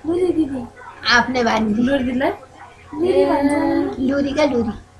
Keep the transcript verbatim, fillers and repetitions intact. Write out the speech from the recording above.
Lurie दीदी। आपने बांधी। लूरी दिला। लूरी बांधो। लूरी का लूरी।